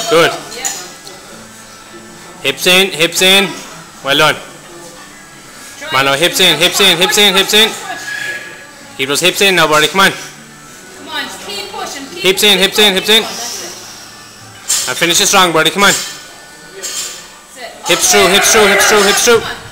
Good. Hips in, hips in. Well done. Come on now, hips in, hips in, hips in, hips in. Keep those hips in now, buddy, come on. Come on, just keep pushing. Hips in, hips in, hips in. And finish it strong, buddy, come on. Hips through, hips through, hips through, hips through.